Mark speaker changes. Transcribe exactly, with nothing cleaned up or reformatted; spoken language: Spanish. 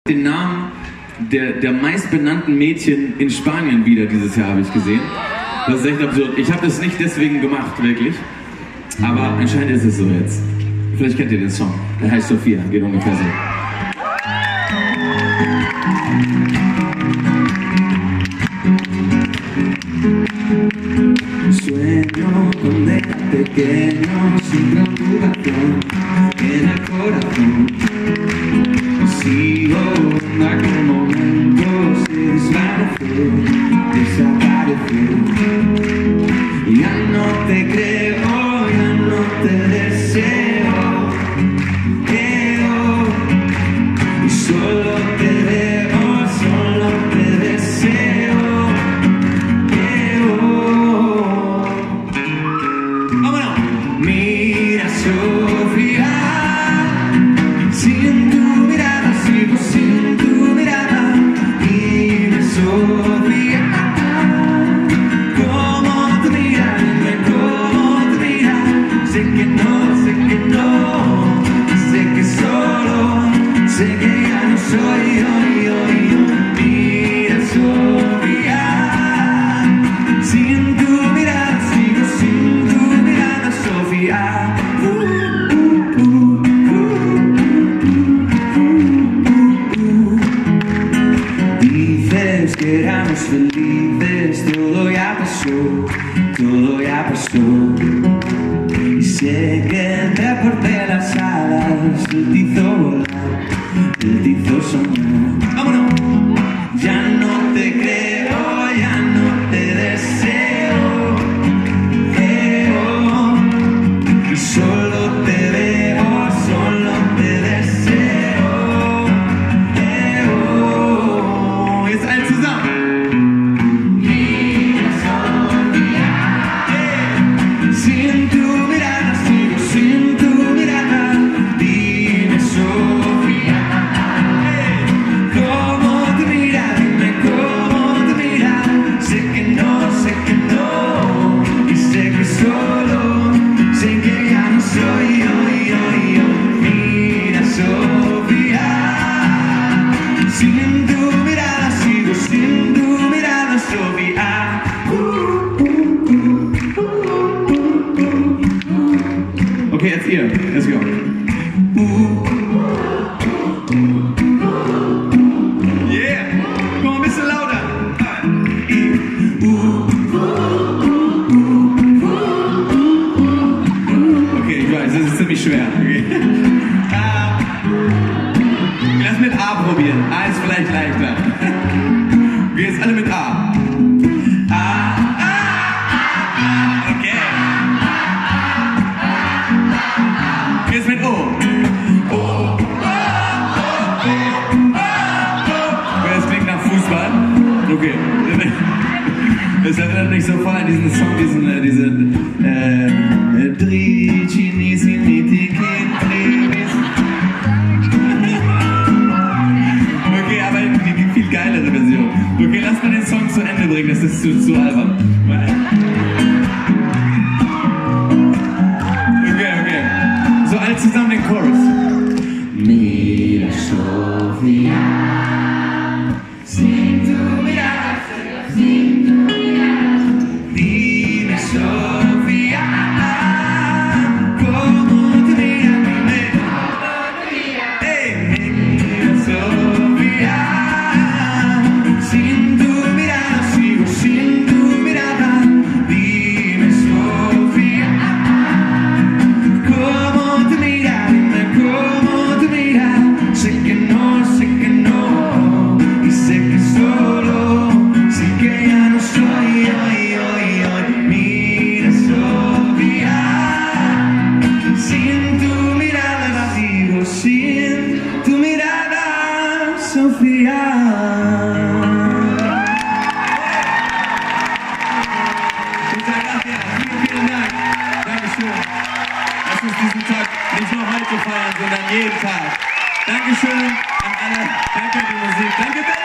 Speaker 1: Den Namen der, der meistbenannten Mädchen in Spanien wieder dieses Jahr, habe ich gesehen. Das ist echt absurd. Ich habe es nicht deswegen gemacht, wirklich. Aber anscheinend ist es so jetzt. Vielleicht kennt ihr den Song. Der heißt Sophia, geht ungefähr so.
Speaker 2: Sueño con nena pequeño sin preocupación en el corazón. Sigo en aquel momento se desvaneció, desapareció. Ya no te creo, ya no te deseo, creo y solo te veo, solo te deseo. Mira, Sofía, sin tu mirada, sigo sin tu mirada. Dime, Sofía, cómo te mira, dime cómo te mira. Sé que no, sé que no, sé que solo, sé que ya no soy yo, yo, yo. Mira, Sofía, sin tu mirada, sigo sin tu mirada, Sofía. Dices que éramos felices, todo ya pasó, todo ya pasó. Y sé que te aporté las alas, él te hizo volar, él te hizo soñar. ¡Vámonos! Ya no te creo, ya no te deseo, creo y solo te veo, solo te deseo, creo. Jetzt alle zusammen. Mira, Sofía, eh. Sin tu mirada, sigo sin tu mirada. Dime, Sofía, eh. ¿Cómo te mira? Dime cómo te mira. Sé que no, sé que no, y sé que solo, sé que ya no soy yo, yo, yo. Mira, Sofía, sin tu mirada, sigo sin tu mirada, Sofía.
Speaker 1: Okay, jetzt ihr. Let's go.
Speaker 2: Yeah! Komm ein bisschen lauter.
Speaker 1: Okay, ich weiß, das ist ziemlich schwer. Okay.
Speaker 2: Ah,
Speaker 1: Lass mit A probieren. A ist vielleicht leichter. Wir jetzt alle mit A.
Speaker 2: ah, ah, ah,
Speaker 1: Okay. Jetzt mit O.
Speaker 2: oh,
Speaker 1: Okay, das klingt nach Fußball. Okay. Das erinnert mich so voll an diesen Song, diesen, äh, diesen, äh, Dri, Chinesi, Nitikin, Trevis. Okay, aber die, die viel geilere Version. Okay, lass mal den Song zu Ende bringen, das ist zu, zu albern. Okay, okay. So, alle zusammen den Chorus.
Speaker 2: Mira, Sofía, sin tu mirada, sin tu mirada. Dime, Sofía, cómo te mira, dime cómo te mira. Hey, mira, Sofía, sin tu mirada, sigo sin tu mirada. Dime, Sofía, cómo te mira, dime cómo te mira. Sé que no, sé que no, y sé que solo, sé que ya no soy hoy, hoy, hoy. Mira, Sofía, sin tu mirada, sigo sin tu mirada, Sofía.
Speaker 1: Muchas gracias, vielen, vielen Dank. Dankeschön. Lass uns diesen Tag nicht nur heute feiern, sondern jeden Tag. Dankeschön an alle. Danke für die Musik. Danke,